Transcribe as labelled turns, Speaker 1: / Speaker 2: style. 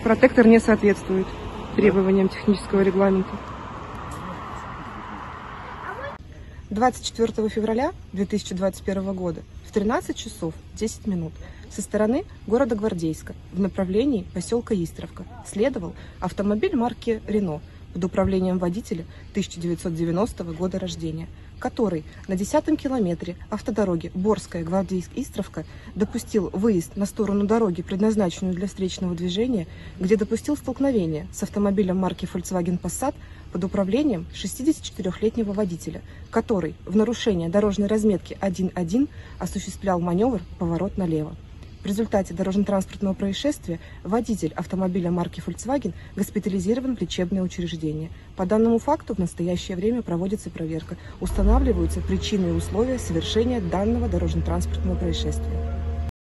Speaker 1: Протектор не соответствует требованиям технического регламента. 24 февраля 2021 года в 13 часов 10 минут со стороны города Гвардейска в направлении поселка Истровка следовал автомобиль марки «Рено» под управлением водителя 1990 года рождения, который на 10-м километре автодороги Борская-Гвардейск-Истровка допустил выезд на сторону дороги, предназначенную для встречного движения, где допустил столкновение с автомобилем марки Volkswagen Passat под управлением 64-летнего водителя, который в нарушение дорожной разметки 1.1 осуществлял маневр «Поворот налево». В результате дорожно-транспортного происшествия водитель автомобиля марки Volkswagen госпитализирован в лечебное учреждение. По данному факту в настоящее время проводится проверка. Устанавливаются причины и условия совершения данного дорожно-транспортного происшествия.